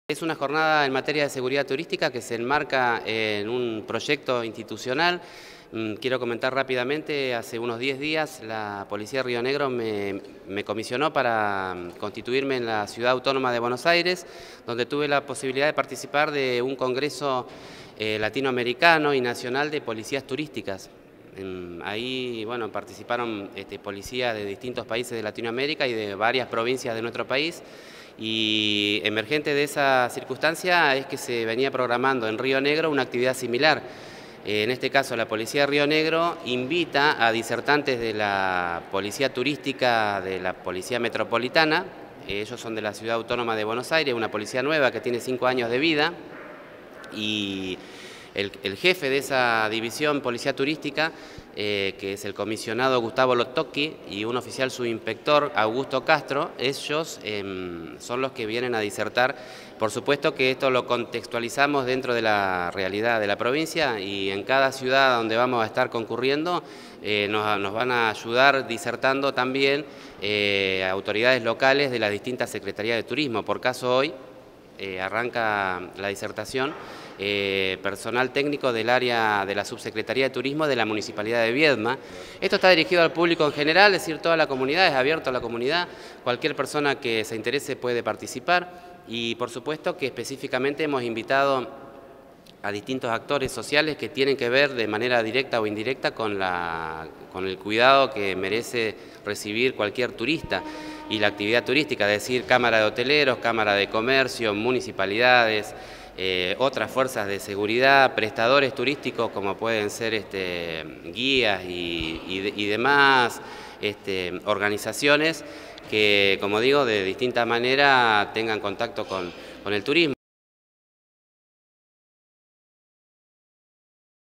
Es una jornada en materia de seguridad turística que se enmarca en un proyecto institucional. Quiero comentar rápidamente, hace unos 10 días la Policía de Río Negro me comisionó para constituirme en la Ciudad Autónoma de Buenos Aires, donde tuve la posibilidad de participar de un congreso latinoamericano y nacional de policías turísticas. Ahí participaron policías de distintos países de Latinoamérica y de varias provincias de nuestro país. Y emergente de esa circunstancia es que se venía programando en Río Negro una actividad similar. En este caso, la Policía de Río Negro invita a disertantes de la Policía Turística de la Policía Metropolitana. Ellos son de la Ciudad Autónoma de Buenos Aires, una policía nueva que tiene 5 años de vida. Y el jefe de esa división Policía Turística, que es el comisionado Gustavo Lotocchi, y un oficial subinspector, Augusto Castro, ellos son los que vienen a disertar. Por supuesto que esto lo contextualizamos dentro de la realidad de la provincia, y en cada ciudad donde vamos a estar concurriendo nos van a ayudar disertando también autoridades locales de las distintas secretarías de turismo. Por caso hoy arranca la disertación personal técnico del área de la Subsecretaría de Turismo de la Municipalidad de Viedma. Esto está dirigido al público en general, es decir, toda la comunidad, es abierto a la comunidad, cualquier persona que se interese puede participar, y por supuesto que específicamente hemos invitado a distintos actores sociales que tienen que ver de manera directa o indirecta con el cuidado que merece recibir cualquier turista y la actividad turística, es decir, Cámara de Hoteleros, Cámara de Comercio, municipalidades, otras fuerzas de seguridad, prestadores turísticos como pueden ser guías y demás organizaciones que, como digo, de distinta manera tengan contacto con el turismo.